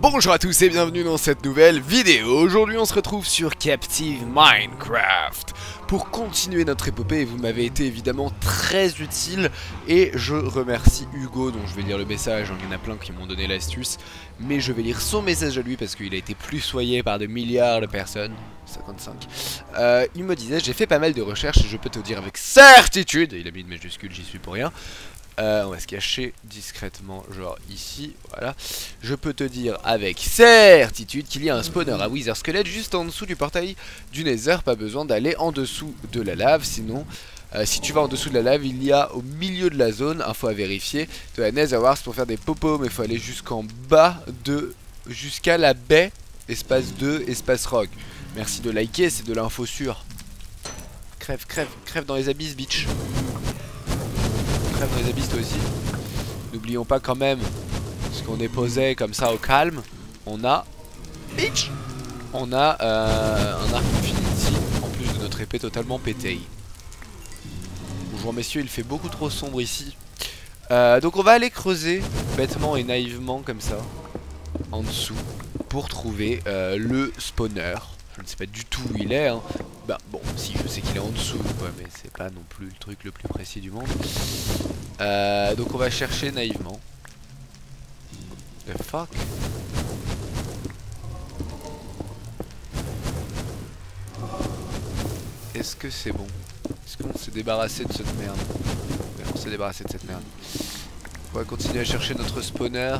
Bonjour à tous et bienvenue dans cette nouvelle vidéo. Aujourd'hui on se retrouve sur Captive Minecraft pour continuer notre épopée et vous m'avez été évidemment très utile. Et je remercie Hugo dont je vais lire le message, il y en a plein qui m'ont donné l'astuce. Mais je vais lire son message à lui parce qu'il a été plussoyé par des milliards de personnes. 55. Il me disait j'ai fait pas mal de recherches et je peux te dire avec certitude, il a mis une majuscule, j'y suis pour rien. On va se cacher discrètement, genre ici, voilà. Je peux te dire avec certitude qu'il y a un spawner à Wither Skelett juste en dessous du portail du Nether. Pas besoin d'aller en dessous de la lave, sinon si tu vas en dessous de la lave, il y a au milieu de la zone, info à vérifier, de la Nether Wars pour faire des popos, mais il faut aller jusqu'en bas de, jusqu'à la baie, espace 2, espace rock. Merci de liker, c'est de l'info sûre. Crève, crève, crève dans les abysses, bitch. Crève dans les abysses toi aussi. N'oublions pas quand même ce qu'on est posé comme ça au calme. On a bitch. On a un arc infinity en plus de notre épée totalement pétée. Bonjour messieurs, il fait beaucoup trop sombre ici. Donc on va aller creuser bêtement et naïvement comme ça en dessous pour trouver le spawner. Je ne sais pas du tout où il est hein. Bah bon, si je sais qu'il est en dessous ouais, mais c'est pas non plus le truc le plus précis du monde. Donc on va chercher naïvement. The fuck. Est-ce que c'est bon? Est-ce qu'on s'est débarrassé de cette merde? Ouais, on s'est débarrassé de cette merde. On va continuer à chercher notre spawner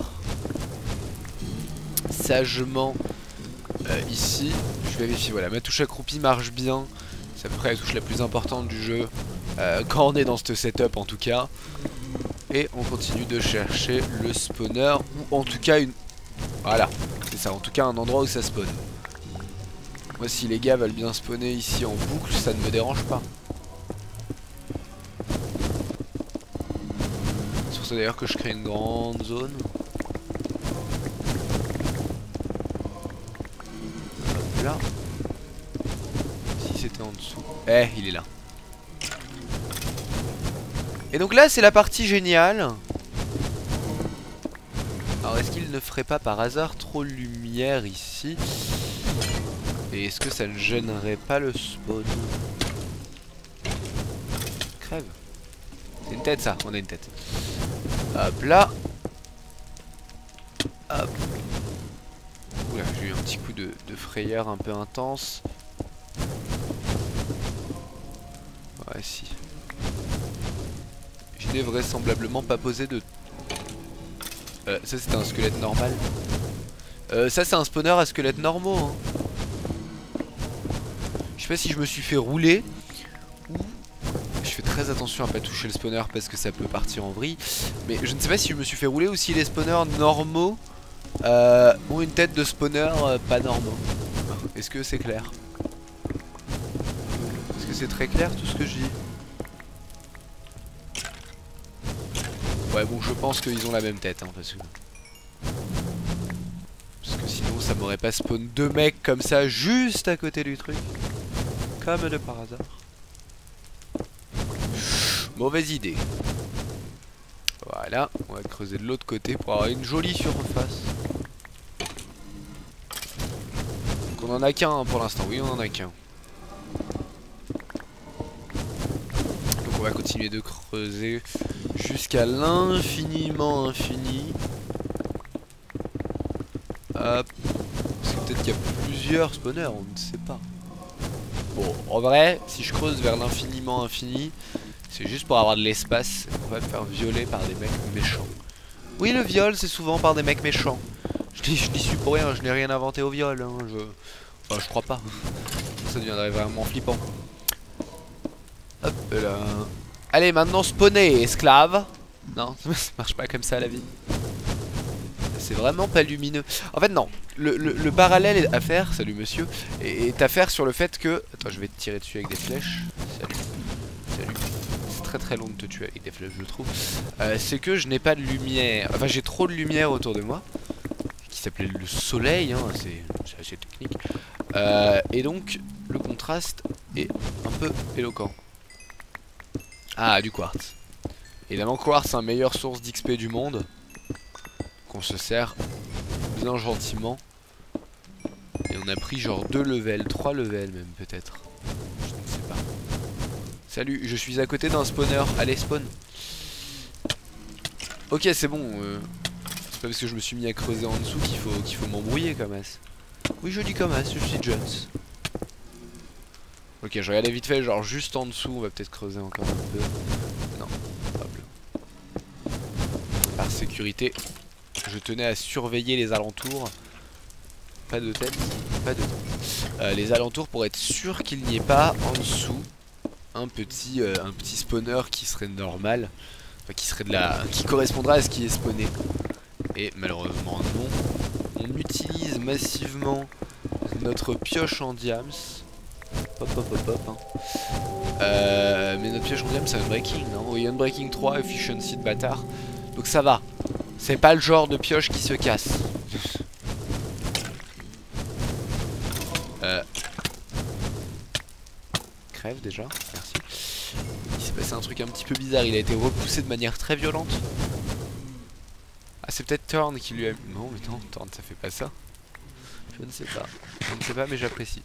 sagement ici. Je vérifie, voilà, ma touche accroupie marche bien. C'est à peu près la touche la plus importante du jeu quand on est dans ce setup en tout cas. Et on continue de chercher le spawner, ou en tout cas une... Voilà, c'est ça, en tout cas un endroit où ça spawn. Moi si les gars veulent bien spawner ici en boucle, ça ne me dérange pas. C'est pour ça d'ailleurs que je crée une grande zone. Hop là. Si c'était en dessous. Eh, il est là. Et donc là c'est la partie géniale. Alors est-ce qu'il ne ferait pas par hasard trop de lumière ici? Et est-ce que ça ne gênerait pas le spawn? Crève. C'est une tête ça, on a une tête. Hop là. Hop. Oula, j'ai eu un petit coup de frayeur un peu intense. Ouais si. Je n'ai vraisemblablement pas posé de... ça c'était un squelette normal. Ça c'est un spawner à squelette normaux hein. Je sais pas si je me suis fait rouler ou... Je fais très attention à pas toucher le spawner parce que ça peut partir en vrille. Mais je ne sais pas si je me suis fait rouler ou si les spawners normaux ont une tête de spawner pas normaux. Est-ce que c'est clair? Est-ce que c'est très clair tout ce que je dis? Ouais bon je pense qu'ils ont la même tête hein, parce que sinon ça m'aurait pas spawn deux mecs comme ça juste à côté du truc. Comme de par hasard. Mauvaise idée. Voilà, on va creuser de l'autre côté pour avoir une jolie surface. Donc on en a qu'un hein, pour l'instant, oui on en a qu'un. Donc on va continuer de creuser jusqu'à l'infiniment infini. Hop. Parce que peut-être qu'il y a plusieurs spawners, on ne sait pas. Bon, en vrai, si je creuse vers l'infiniment infini, c'est juste pour avoir de l'espace. On va me faire violer par des mecs méchants. Oui, le viol, c'est souvent par des mecs méchants. Je n'y suis pour rien, je n'ai rien inventé au viol. Hein, enfin, je crois pas. Ça deviendrait vraiment flippant. Hop là. Allez, maintenant spawner, esclave. Non, ça marche pas comme ça la vie. C'est vraiment pas lumineux. En fait non, le parallèle à faire, salut monsieur, est à faire sur le fait que... Attends, je vais te tirer dessus avec des flèches. Salut. Salut. C'est très très long de te tuer avec des flèches je trouve. C'est que je n'ai pas de lumière. Enfin j'ai trop de lumière autour de moi. Qui s'appelait le soleil, hein, c'est assez technique. Et donc le contraste est un peu éloquent. Ah, du quartz. Évidemment quartz c'est la meilleure source d'XP du monde. Qu'on se sert bien gentiment. Et on a pris genre 2 levels, 3 levels même peut-être. Je ne sais pas. Salut, je suis à côté d'un spawner. Allez, spawn. Ok, c'est bon. C'est pas parce que je me suis mis à creuser en dessous qu'il faut m'embrouiller comme as. Oui, je dis comme as, je suis Jones. Ok, je regardais vite fait, genre juste en dessous. On va peut-être creuser encore un peu. Non, hop là. Par sécurité, je tenais à surveiller les alentours. Pas de tête, pas de tête. Les alentours pour être sûr qu'il n'y ait pas en dessous un petit spawner qui serait normal. Enfin, qui correspondra à ce qui est spawné. Et malheureusement non. On utilise massivement notre pioche en diams. Hop hop hop hop hein. Mais notre pioche en diams c'est Unbreaking, non? Oui, Unbreaking 3, Efficiency de bâtard. Donc ça va. C'est pas le genre de pioche qui se casse. Crève déjà, merci. Il s'est passé un truc un petit peu bizarre, il a été repoussé de manière très violente. Ah, c'est peut-être Thorn qui lui a... Non mais non, Thorn ça fait pas ça. Je ne sais pas. Je ne sais pas mais j'apprécie.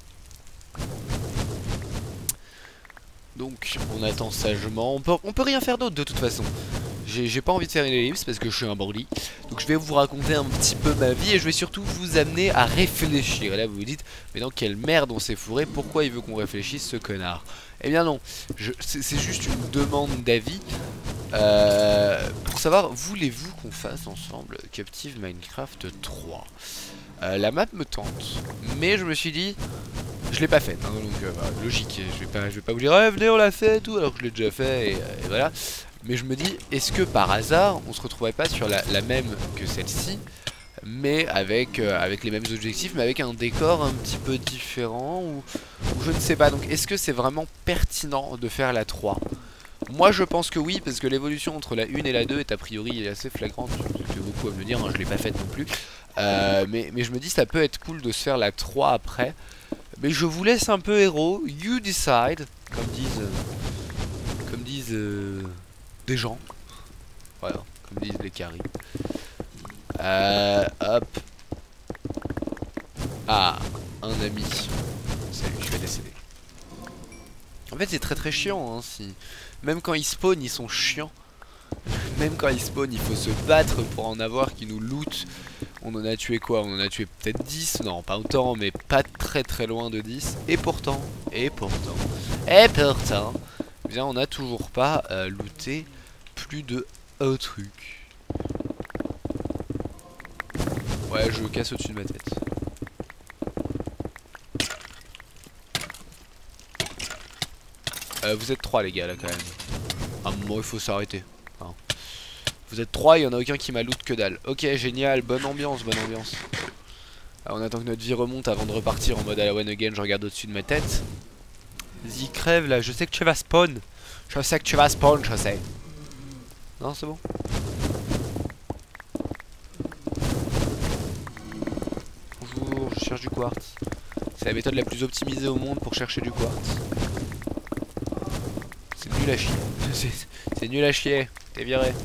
Donc on attend sagement. On peut rien faire d'autre de toute façon. J'ai pas envie de faire une ellipse parce que je suis un bandit. Donc je vais vous raconter un petit peu ma vie et je vais surtout vous amener à réfléchir. Et là vous vous dites, mais dans quelle merde on s'est fourré? Pourquoi il veut qu'on réfléchisse ce connard? Eh bien non, c'est juste une demande d'avis. Pour savoir, voulez-vous qu'on fasse ensemble Captive Minecraft 3? La map me tente, mais je me suis dit, je l'ai pas faite, hein, donc bah, logique, je vais pas vous dire, ouais, venez on l'a fait et tout, alors que je l'ai déjà fait et voilà. Mais je me dis, est-ce que par hasard, on se retrouverait pas sur la même que celle-ci, mais avec les mêmes objectifs, mais avec un décor un petit peu différent, ou je ne sais pas. Donc est-ce que c'est vraiment pertinent de faire la 3? Moi je pense que oui, parce que l'évolution entre la 1 et la 2 est a priori assez flagrante. C'est beaucoup à me le dire, hein, je l'ai pas faite non plus. Mais je me dis ça peut être cool de se faire la 3 après. Mais je vous laisse un peu héros, you decide, comme disent des gens. Voilà, comme disent les caries. Hop. Ah, un ami. Salut, je vais décéder. En fait c'est très chiant hein, si... Même quand ils spawnent ils sont chiants. Même quand ils spawnent il faut se battre pour en avoir qui nous loot. On en a tué quoi? On en a tué peut-être 10. Non pas autant mais pas très loin de 10. Et pourtant eh bien on n'a toujours pas looté plus de un truc. Ouais je casse au-dessus de ma tête. Vous êtes 3 les gars là quand même. À un moment il faut s'arrêter hein. Vous êtes 3, il y en a aucun qui m'a loot que dalle. Ok génial, bonne ambiance, bonne ambiance. Alors, on attend que notre vie remonte avant de repartir en mode à la one again. Je regarde au-dessus de ma tête. Vas-y crève là, je sais que tu vas spawn. Je sais que tu vas spawn, je sais. Non c'est bon. Bonjour, je cherche du quartz. C'est la méthode la plus optimisée au monde pour chercher du quartz. C'est nul à chier. C'est nul à chier. T'es viré.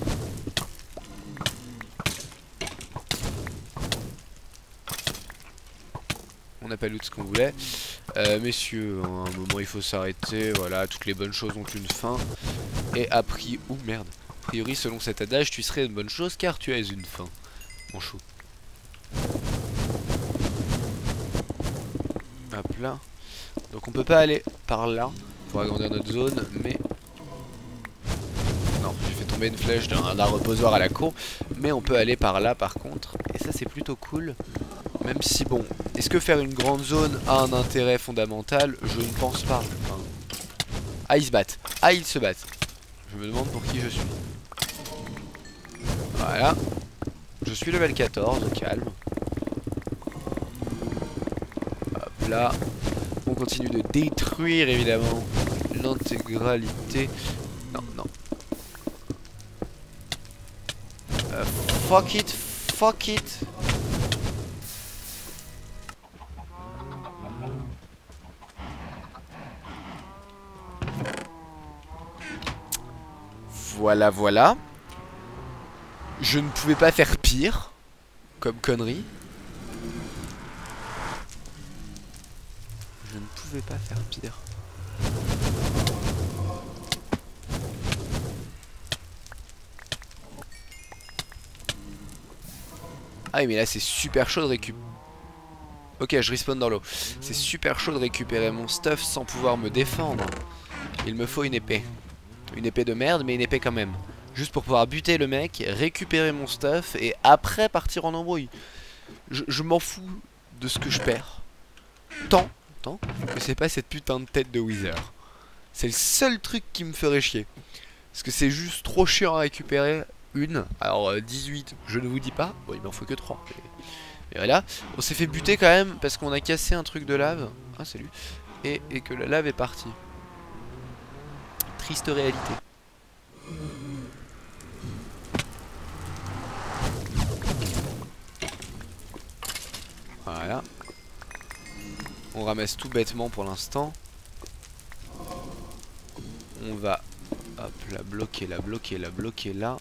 On n'a pas loot ce qu'on voulait. Messieurs, à un moment il faut s'arrêter. Voilà, toutes les bonnes choses ont une fin. Et a priori... Ouh merde. A priori, selon cet adage, tu serais une bonne chose car tu as une fin. Mon chou. Hop là. Donc on peut pas aller par là pour agrandir notre zone, mais... Non, j'ai fait tomber une flèche d'un reposoir à la con. Mais on peut aller par là par contre. Et ça c'est plutôt cool. Même si bon, est-ce que faire une grande zone a un intérêt fondamental? Je ne pense pas. Enfin... Ah ils se battent. Ah ils se battent. Je me demande pour qui je suis. Voilà. Je suis level 14, calme. Hop là. On continue de détruire évidemment l'intégralité. Non, non. Fuck it, fuck it. Voilà, voilà. Je ne pouvais pas faire pire comme connerie. ne pouvez pas faire pire. Ah oui, mais là c'est super chaud de récupérer. Ok, je respawn dans l'eau. C'est super chaud de récupérer mon stuff sans pouvoir me défendre. Il me faut une épée. Une épée de merde, mais une épée quand même. Juste pour pouvoir buter le mec, récupérer mon stuff et après partir en embrouille. Je m'en fous de ce que je perds. Tant que c'est pas cette putain de tête de Wither. C'est le seul truc qui me ferait chier. Parce que c'est juste trop chiant à récupérer. Une, alors 18, je ne vous dis pas. Bon, il m'en faut que 3. Et voilà, on s'est fait buter quand même parce qu'on a cassé un truc de lave. Ah, salut. Et que la lave est partie. Triste réalité. Voilà. On ramasse tout bêtement pour l'instant. On va, hop, la bloquer, la bloquer, la bloquer là.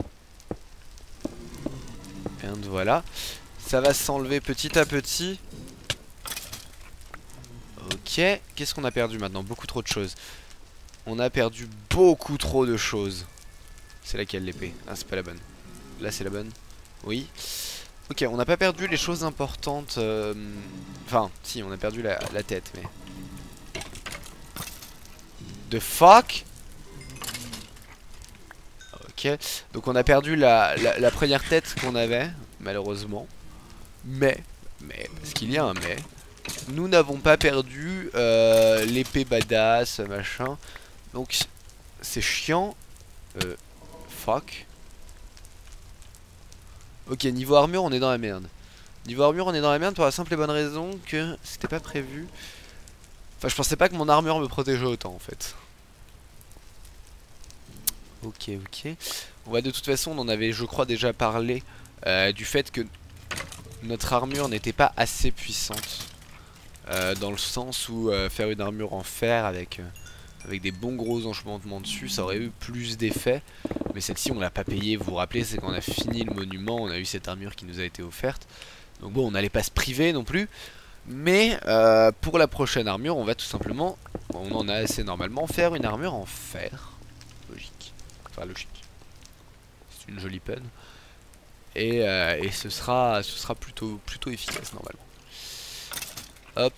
Et voilà. Ça va s'enlever petit à petit. Ok. Qu'est-ce qu'on a perdu maintenant? Beaucoup trop de choses. On a perdu beaucoup trop de choses. C'est laquelle l'épée? Ah, c'est pas la bonne. Là, c'est la bonne. Oui. Ok, on n'a pas perdu les choses importantes. Enfin, si, on a perdu la tête, mais... The fuck? Ok. Donc on a perdu la première tête qu'on avait, malheureusement. Mais, parce qu'il y a un mais, nous n'avons pas perdu l'épée badass, machin. Donc, c'est chiant. Fuck. Ok, niveau armure, on est dans la merde. Niveau armure, on est dans la merde pour la simple et bonne raison que c'était pas prévu. Enfin, je pensais pas que mon armure me protégeait autant, en fait. Ok, ok. On va de toute façon, on en avait, je crois, déjà parlé du fait que notre armure n'était pas assez puissante. Dans le sens où faire une armure en fer avec des bons gros enchantements dessus, ça aurait eu plus d'effet. Mais celle-ci, on l'a pas payée, vous vous rappelez, c'est quand on a fini le monument, on a eu cette armure qui nous a été offerte. Donc bon, on n'allait pas se priver non plus. Mais pour la prochaine armure, on va tout simplement, on en a assez normalement, faire une armure en fer. Logique. Enfin, logique. C'est une jolie peine. Et ce sera plutôt efficace normalement. Hop.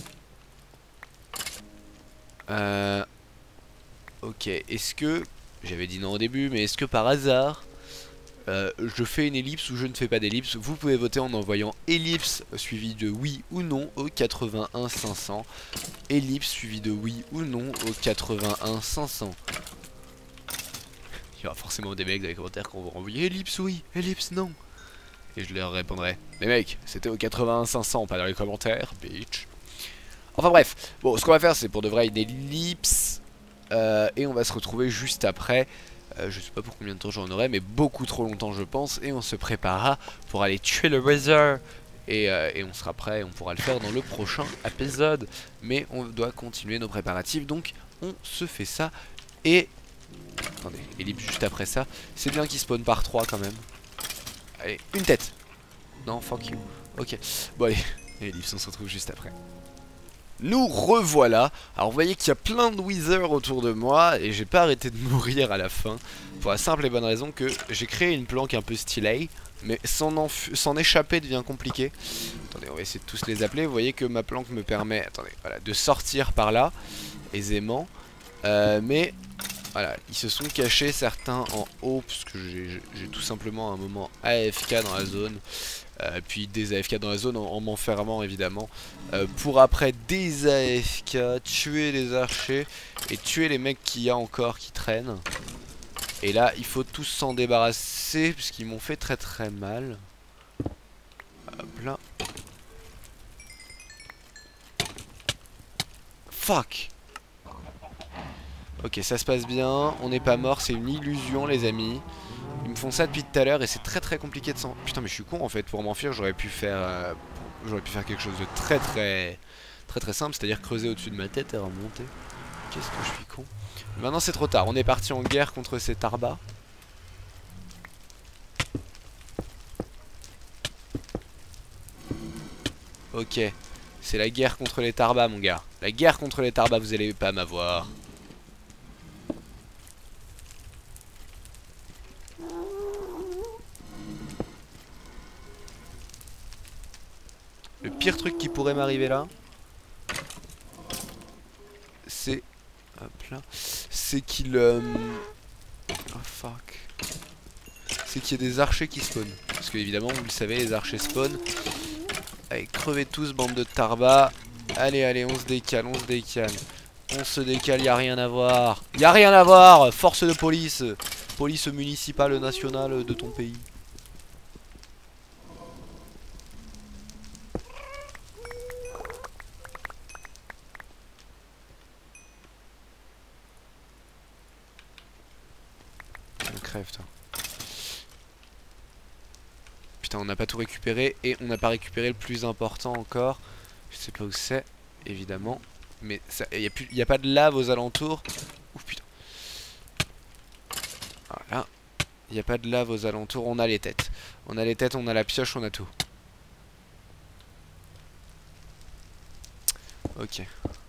Ok, est-ce que... J'avais dit non au début, mais est-ce que par hasard je fais une ellipse ou je ne fais pas d'ellipse? Vous pouvez voter en envoyant ellipse suivi de oui ou non au 81 500. Ellipse suivi de oui ou non au 81 500. Il y aura forcément des mecs dans les commentaires qui vont envoyer ellipse oui, ellipse non. Et je leur répondrai, mais mec, c'était au 81 500, pas dans les commentaires, bitch. Enfin bref, bon, ce qu'on va faire, c'est pour de vrai une ellipse. Et on va se retrouver juste après. Je sais pas pour combien de temps j'en aurai, mais beaucoup trop longtemps, je pense. Et on se préparera pour aller tuer le Wither. Et on sera prêt, on pourra le faire dans le prochain épisode. Mais on doit continuer nos préparatifs, donc on se fait ça. Et... attendez, ellipse juste après ça. C'est bien qu'il spawn par 3 quand même. Allez, une tête. Non, fuck you. Ok, bon allez, ellipse, on se retrouve juste après. Nous revoilà. Alors vous voyez qu'il y a plein de Wither autour de moi et j'ai pas arrêté de mourir à la fin. Pour la simple et bonne raison que j'ai créé une planque un peu stylée, mais s'en échapper devient compliqué. Attendez, on va essayer de tous les appeler. Vous voyez que ma planque me permet, attendez, voilà, de sortir par là aisément. Mais voilà, ils se sont cachés certains en haut parce que j'ai tout simplement un moment AFK dans la zone. Puis des AFK dans la zone en m'enfermant évidemment, pour après des AFK, tuer les archers et tuer les mecs qu'il y a encore qui traînent. Et là il faut tous s'en débarrasser puisqu'ils m'ont fait très mal. Hop là. Fuck. Ok, ça se passe bien, on n'est pas mort, c'est une illusion les amis. Ils me font ça depuis tout à l'heure et c'est très compliqué de s'en... Putain mais je suis con en fait, pour m'enfuir j'aurais pu faire quelque chose de très simple, c'est-à-dire creuser au-dessus de ma tête et remonter. Qu'est-ce que je suis con. Maintenant c'est trop tard, on est parti en guerre contre ces tarbas. Ok, C'est la guerre contre les Tarbas, mon gars. La guerre contre les Tarbas, vous allez pas m'avoir. Le pire truc qui pourrait m'arriver là, c'est... Hop là. C'est qu'il... Oh fuck. C'est qu'il y ait des archers qui spawnent. Parce que évidemment, vous le savez, les archers spawnent. Allez, crevez tous, bande de Tarbas. Allez, allez, on se décale, on se décale. On se décale, y a rien à voir. Y a rien à voir. Force de police. Police municipale nationale de ton pays. On crève, toi. Putain, on n'a pas tout récupéré et on n'a pas récupéré le plus important encore. Je sais pas où c'est, évidemment. Mais il n'y a pas de lave aux alentours. Ouf, putain. Voilà. Il n'y a pas de lave aux alentours. On a les têtes. On a les têtes, on a la pioche, on a tout. Ok.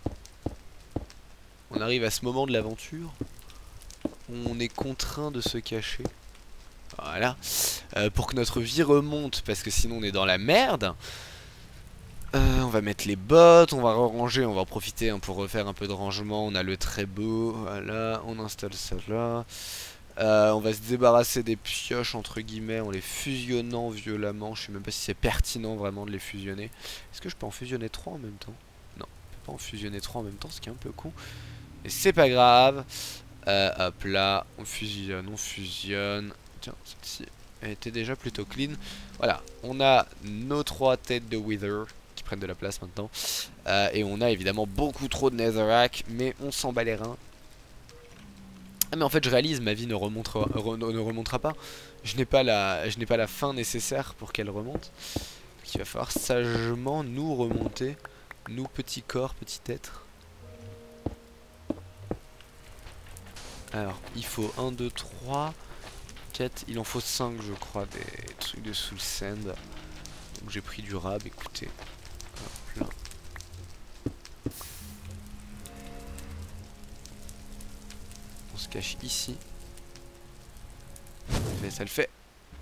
On arrive à ce moment de l'aventure. On est contraint de se cacher. Voilà. Pour que notre vie remonte. Parce que sinon on est dans la merde. On va mettre les bottes, on va ranger, on va en profiter pour refaire un peu de rangement. On a le très beau, voilà, on installe ça là. On va se débarrasser des pioches entre guillemets en les fusionnant violemment. Je sais même pas si c'est pertinent vraiment de les fusionner. Est-ce que je peux en fusionner 3 en même temps? Non, je peux pas en fusionner 3 en même temps, ce qui est un peu con. Mais c'est pas grave. Hop là, on fusionne, on fusionne. Tiens, celle-ci, elle était déjà plutôt clean. Voilà, on a nos 3 têtes de Wither prennent de la place maintenant. Et on a évidemment beaucoup trop de Netherrack, mais on s'en bat les reins. Ah mais en fait je réalise, ma vie ne remontera pas. Je n'ai pas la fin nécessaire pour qu'elle remonte. Donc il va falloir sagement nous remonter. Nous petits corps, petits êtres. Alors il faut 1, 2, 3 4, il en faut 5 je crois des trucs de soul sand. Donc j'ai pris du rab, écoutez. Hop là. On se cache ici. Mais ça le fait.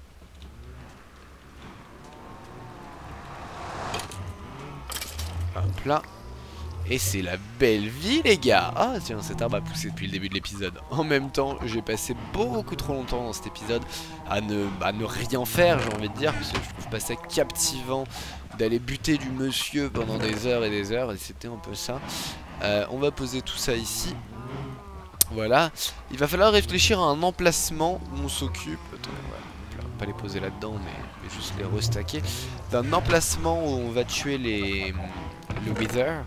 Hop là. Et c'est la belle vie les gars. Ah tiens, cet arbre a poussé depuis le début de l'épisode. En même temps, j'ai passé beaucoup trop longtemps dans cet épisode à ne rien faire, j'ai envie de dire, parce que je trouve pas ça captivant d'aller buter du monsieur pendant des heures et des heures, et c'était un peu ça. On va poser tout ça ici. Voilà. Il va falloir réfléchir à un emplacement où on s'occupe. Attendez, on va pas les poser là-dedans, mais juste les restacker. D'un emplacement où on va tuer le Wither.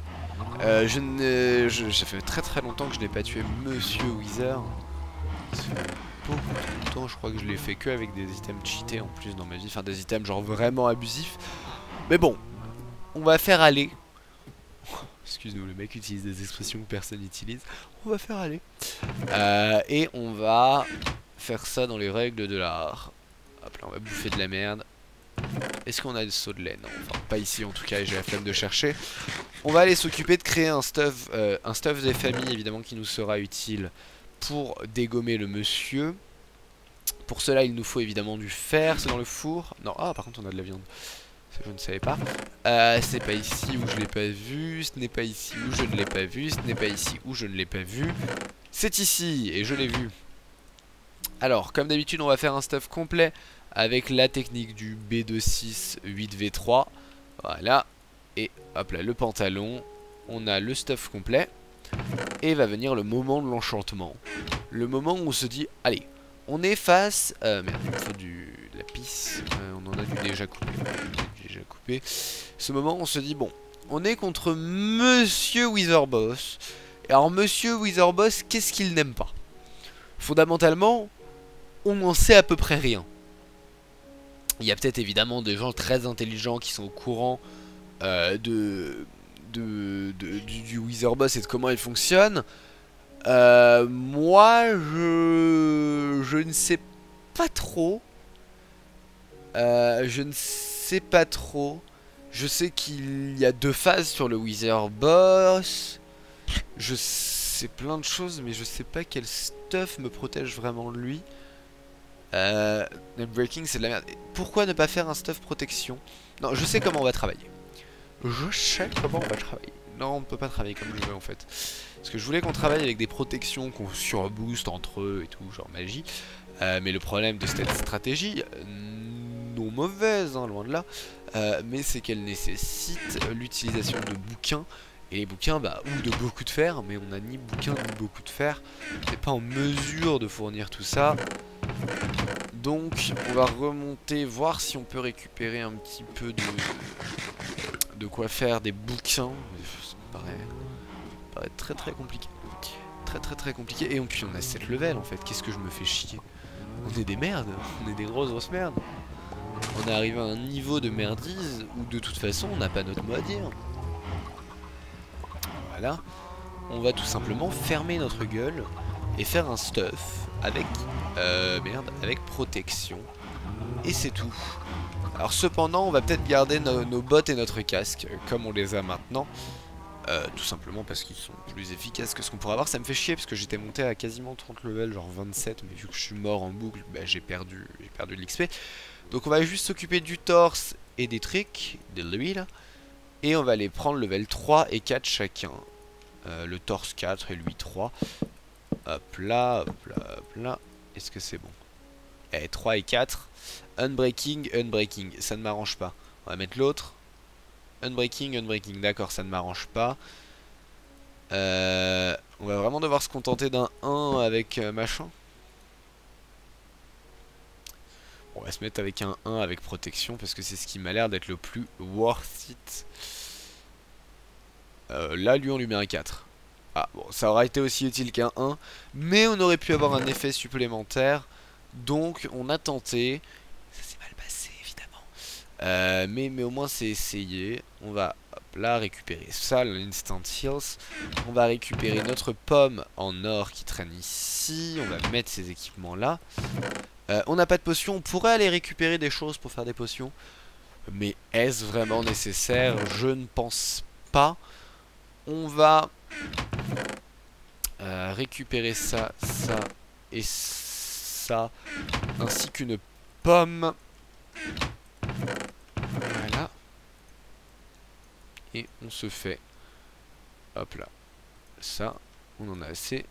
Ça fait très longtemps que je n'ai pas tué Monsieur Wither. Ça fait beaucoup de longtemps, je crois que je l'ai fait que avec des items cheatés en plus dans ma vie. Enfin des items genre vraiment abusifs. Mais bon, on va faire aller. Excuse-nous, le mec utilise des expressions que personne n'utilise. On va faire aller. Et on va faire ça dans les règles de l'art. Hop là, on va bouffer de la merde. Est-ce qu'on a des sauts de laine? Non, enfin pas ici en tout cas, j'ai la flemme de chercher. On va aller s'occuper de créer un stuff des familles évidemment qui nous sera utile pour dégommer le monsieur. Pour cela il nous faut évidemment du fer, c'est dans le four. Non, ah par contre on a de la viande. Ça, je ne savais pas. C'est pas ici où je l'ai pas vu, ce n'est pas ici où je ne l'ai pas vu, ce n'est pas ici où je ne l'ai pas vu. C'est ici et je l'ai vu. Alors comme d'habitude on va faire un stuff complet avec la technique du B26 8V3. Voilà. Et hop là, le pantalon. On a le stuff complet. Et va venir le moment de l'enchantement. Le moment où on se dit, allez, on est face... merde, il me faut de la pisse. On en a du déjà coupé. Ce moment où on se dit, bon, on est contre Monsieur Witherboss. Et alors Monsieur Witherboss, qu'est-ce qu'il n'aime pas? Fondamentalement, on n'en sait à peu près rien. Il y a peut-être évidemment des gens très intelligents qui sont au courant du Witherboss et de comment il fonctionne. Moi, je ne sais pas trop. Je ne sais pas trop. Je sais qu'il y a 2 phases sur le Wither Boss. Je sais plein de choses, mais je sais pas quel stuff me protège vraiment de lui. Breaking, c'est de la merde. Pourquoi ne pas faire un stuff protection? Non, je sais comment on va travailler. Je sais comment on va travailler. Non, on ne peut pas travailler comme je veux en fait. Parce que je voulais qu'on travaille avec des protections qu'on surboost entre eux et tout, genre magie. Mais le problème de cette stratégie, non mauvaise, hein, loin de là, mais c'est qu'elle nécessite l'utilisation de bouquins. Et les bouquins, bah, ou de beaucoup de fer, mais on n'a ni bouquins ni beaucoup de fer. On n'est pas en mesure de fournir tout ça. Donc, on va remonter, voir si on peut récupérer un petit peu de quoi faire des bouquins. Ça me paraît très très compliqué. Très compliqué. Et puis on a 7 levels en fait. Qu'est-ce que je me fais chier? On est des merdes. On est des grosses merdes. On est arrivé à un niveau de merdise où de toute façon on n'a pas notre mot à dire. Voilà. On va tout simplement fermer notre gueule et faire un stuff avec avec protection. Et c'est tout. Alors cependant on va peut-être garder nos bottes et notre casque comme on les a maintenant. Tout simplement parce qu'ils sont plus efficaces que ce qu'on pourrait avoir. Ça me fait chier parce que j'étais monté à quasiment 30 levels, genre 27, mais vu que je suis mort en boucle, bah, j'ai perdu de l'XP. Donc on va juste s'occuper du torse et des tricks, de l'huile, et on va aller prendre level 3 et 4 chacun. Le torse 4 et lui 3. Hop là, hop là, hop là. Est-ce que c'est bon? 3 et 4. Unbreaking, ça ne m'arrange pas. On va mettre l'autre. Unbreaking, d'accord, ça ne m'arrange pas. On va vraiment devoir se contenter d'un 1 avec machin. On va se mettre avec un 1 avec protection parce que c'est ce qui m'a l'air d'être le plus worth it. Là, lui, on lui met un 4. Ah, bon, ça aura été aussi utile qu'un 1. Mais on aurait pu avoir un effet supplémentaire. Donc, on a tenté. Ça s'est mal passé, évidemment. Mais au moins, c'est essayé. On va, hop là, récupérer ça, l'instant heals. On va récupérer notre pomme en or qui traîne ici. On va mettre ces équipements-là. On n'a pas de potion. On pourrait aller récupérer des choses pour faire des potions. Mais est-ce vraiment nécessaire? Je ne pense pas. On va récupérer ça, ça et ça, ainsi qu'une pomme. Voilà. Et on se fait, hop là, ça, on en a assez.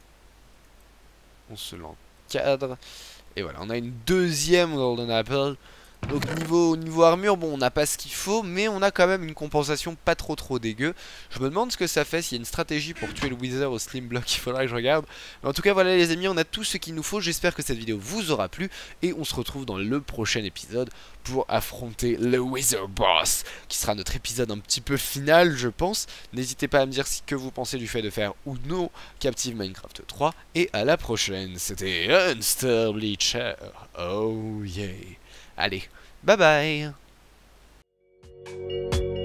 On se l'encadre. Et voilà, on a une deuxième Golden Apple. Donc niveau armure, bon, on n'a pas ce qu'il faut, mais on a quand même une compensation pas trop dégueu. Je me demande ce que ça fait, s'il y a une stratégie pour tuer le Wither au Slim Block, il faudra que je regarde. Mais en tout cas, voilà les amis, on a tout ce qu'il nous faut. J'espère que cette vidéo vous aura plu. Et on se retrouve dans le prochain épisode pour affronter le Wither Boss, qui sera notre épisode un petit peu final, je pense. N'hésitez pas à me dire ce que vous pensez du fait de faire ou non Captive Minecraft 3. Et à la prochaine, c'était Unster Bleacher. Oh yeah. Allez, bye bye.